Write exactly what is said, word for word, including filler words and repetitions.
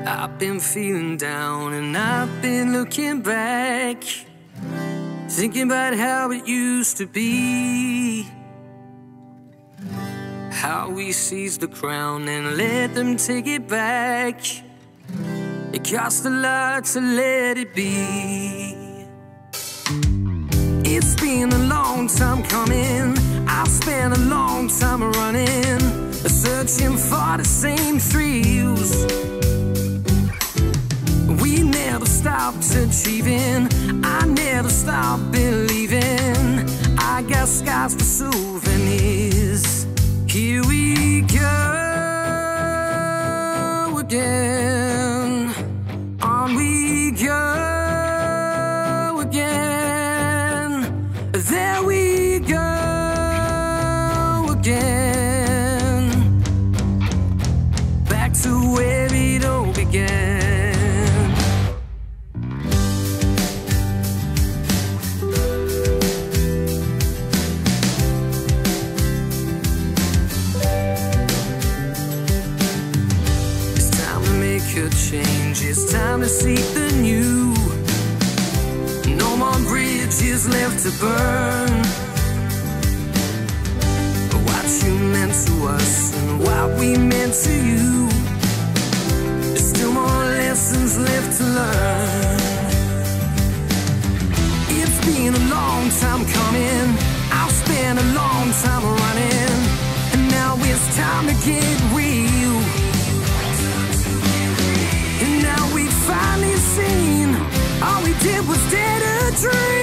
I've been feeling down and I've been looking back, thinking about how it used to be, how we seized the crown and let them take it back. It cost a lot to let it be. It's been a long time coming, I've spent a long time running, searching for the same thrills. We never stopped achieving, I never stopped believing. I got scars for souvenirs. Here we go again, on we go again. There we go again, back to where it all began. Change, it's time to seek the new. No more bridges left to burn. What you meant to us and what we meant to you, there's still more lessons left to learn. It's been a long time coming, I've spent a long time running, and now it's time to get real. Finally seen, all we did was dare to dream.